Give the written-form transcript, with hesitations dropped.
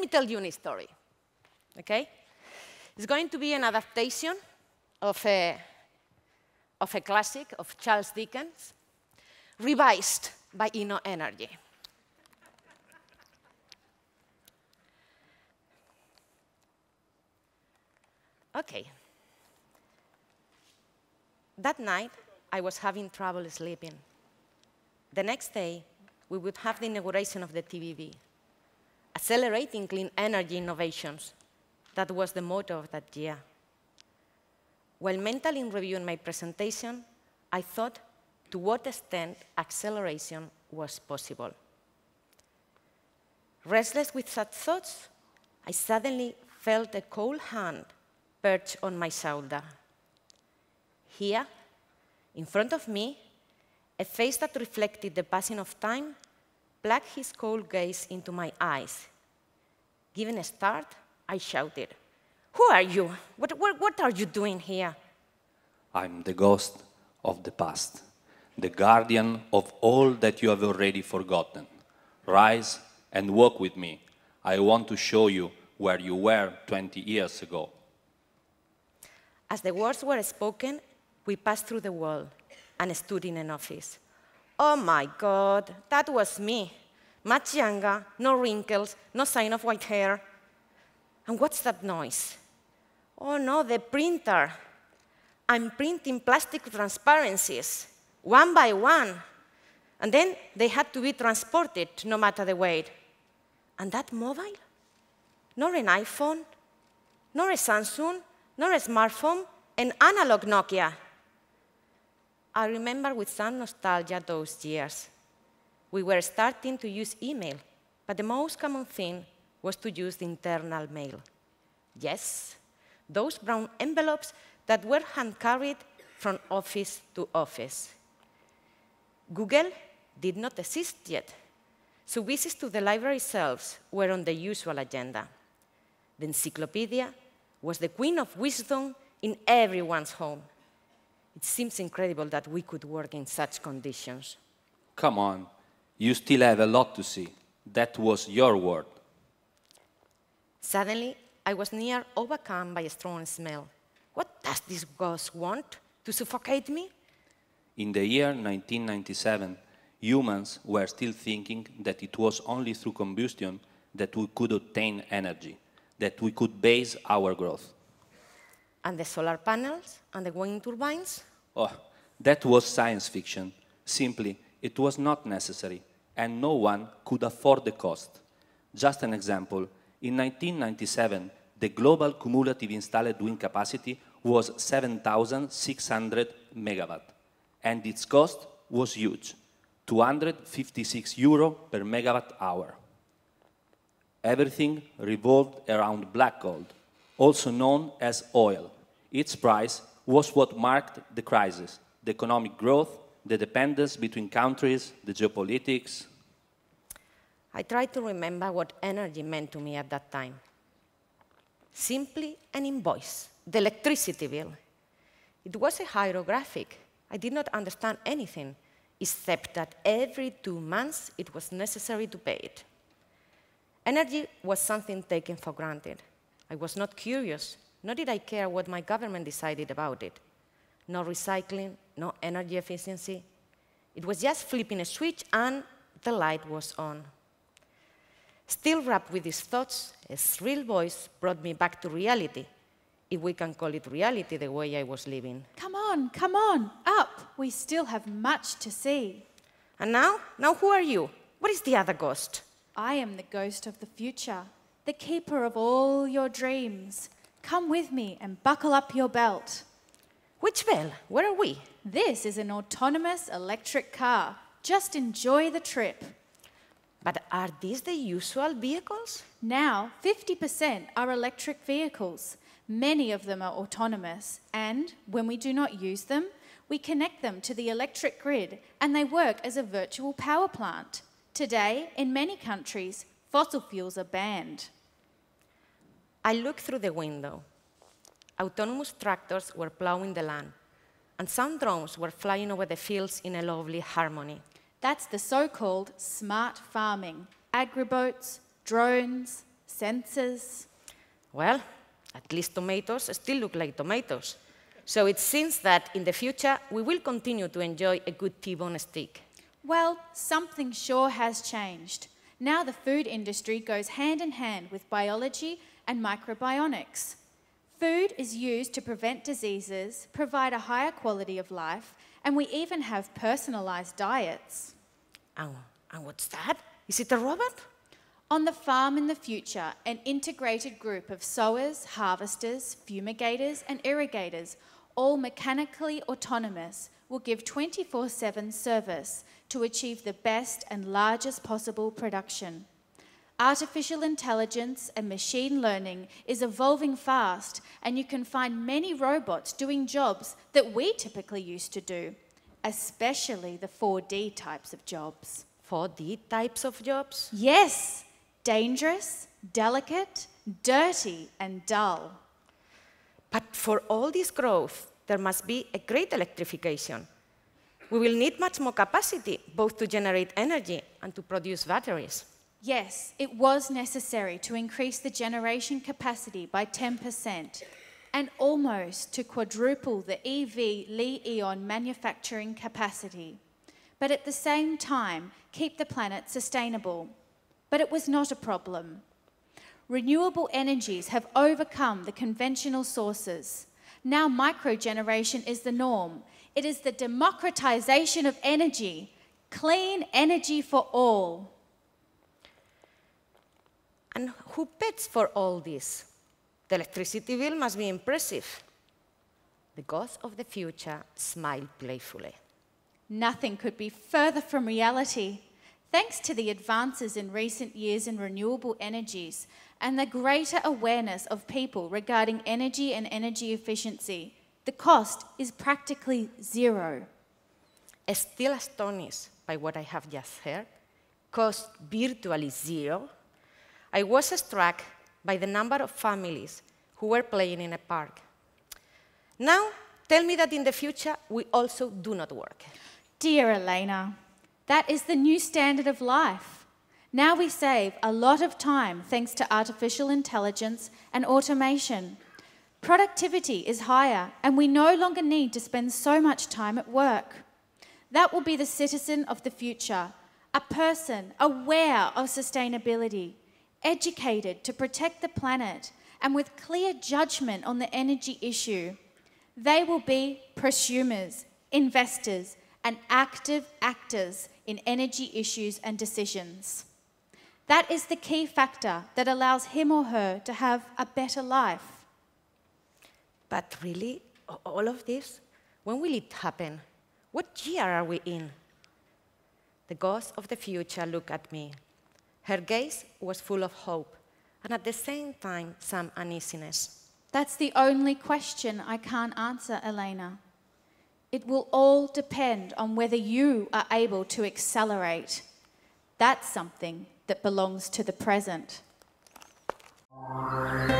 tell you a story, okay? It's going to be an adaptation of a classic of Charles Dickens, revised by InnoEnergy. Okay. That night, I was having trouble sleeping. The next day, we would have the inauguration of the TBB, accelerating clean energy innovations. That was the motto of that year. While mentally reviewing my presentation, I thought to what extent acceleration was possible. Restless with such thoughts, I suddenly felt a cold hand perched on my shoulder. Here, in front of me, a face that reflected the passing of time plugged his cold gaze into my eyes. Given a start, I shouted, "Who are you? What are you doing here?" I'm the ghost of the past, the guardian of all that you have already forgotten. Rise and walk with me. I want to show you where you were 20 years ago. As the words were spoken, we passed through the wall and stood in an office. Oh my God, that was me. Much younger, no wrinkles, no sign of white hair. And what's that noise? Oh no, the printer. I'm printing plastic transparencies, one by one. And then they had to be transported, no matter the weight. And that mobile? Nor an iPhone, nor a Samsung, nor a smartphone, an analog Nokia. I remember with some nostalgia those years. We were starting to use email, but the most common thing was to use the internal mail. Yes, those brown envelopes that were hand-carried from office to office. Google did not exist yet, so visits to the library shelves were on the usual agenda. The encyclopedia was the queen of wisdom in everyone's home. It seems incredible that we could work in such conditions. Come on, you still have a lot to see. That was your word. Suddenly, I was near overcome by a strong smell. What does this ghost want? To suffocate me? In the year 1997, humans were still thinking that it was only through combustion that we could obtain energy, that we could base our growth. And the solar panels and the wind turbines? Oh, that was science fiction. Simply, it was not necessary, and no one could afford the cost. Just an example, in 1997, the global cumulative installed wind capacity was 7,600 megawatt, and its cost was huge, 256 euro per megawatt hour. Everything revolved around black gold, also known as oil. Its price was what marked the crisis, the economic growth, the dependence between countries, the geopolitics. I tried to remember what energy meant to me at that time. Simply an invoice, the electricity bill. It was a hieroglyphic. I did not understand anything, except that every 2 months it was necessary to pay it. Energy was something taken for granted. I was not curious, nor did I care what my government decided about it. No recycling, no energy efficiency. It was just flipping a switch and the light was on. Still wrapped with these thoughts, a shrill voice brought me back to reality, if we can call it reality the way I was living. Come on, up. We still have much to see. And now? Now who are you? What is the other ghost? I am the ghost of the future, the keeper of all your dreams. Come with me and buckle up your belt. Which bell? Where are we? This is an autonomous electric car. Just enjoy the trip. But are these the usual vehicles? Now, 50% are electric vehicles. Many of them are autonomous, and when we do not use them, we connect them to the electric grid, and they work as a virtual power plant. Today, in many countries, fossil fuels are banned. I looked through the window. Autonomous tractors were plowing the land, and some drones were flying over the fields in a lovely harmony. That's the so-called smart farming. Agribots, drones, sensors. Well, at least tomatoes still look like tomatoes. So it seems that in the future, we will continue to enjoy a good T-bone steak. Well, something sure has changed. Now the food industry goes hand in hand with biology and microbionics. Food is used to prevent diseases, provide a higher quality of life, and we even have personalized diets. And what's that? Is it a robot? On the farm in the future, an integrated group of sowers, harvesters, fumigators, and irrigators, all mechanically autonomous, will give 24/7 service to achieve the best and largest possible production. Artificial intelligence and machine learning is evolving fast, and you can find many robots doing jobs that we typically used to do, especially the 4D types of jobs. 4D types of jobs? Yes, dangerous, delicate, dirty, and dull. But for all this growth, there must be a great electrification. We will need much more capacity, both to generate energy and to produce batteries. Yes, it was necessary to increase the generation capacity by 10% and almost to quadruple the EV Li-ion manufacturing capacity, but at the same time keep the planet sustainable. But it was not a problem. Renewable energies have overcome the conventional sources. Now microgeneration is the norm. It is the democratization of energy, clean energy for all. And who pays for all this? The electricity bill must be impressive. The gods of the future smiled playfully. Nothing could be further from reality. Thanks to the advances in recent years in renewable energies and the greater awareness of people regarding energy and energy efficiency, the cost is practically zero. Still astonished by what I have just heard, cost virtually zero, I was struck by the number of families who were playing in a park. Now, tell me that in the future, we also do not work. Dear Elena, that is the new standard of life. Now we save a lot of time thanks to artificial intelligence and automation. Productivity is higher, and we no longer need to spend so much time at work. That will be the citizen of the future, a person aware of sustainability, educated to protect the planet, and with clear judgment on the energy issue. They will be prosumers, investors, and active actors in energy issues and decisions. That is the key factor that allows him or her to have a better life. But really, all of this, when will it happen? What year are we in? The ghost of the future looked at me. Her gaze was full of hope, and at the same time, some uneasiness. That's the only question I can't answer, Elena. It will all depend on whether you are able to accelerate. That's something that belongs to the present.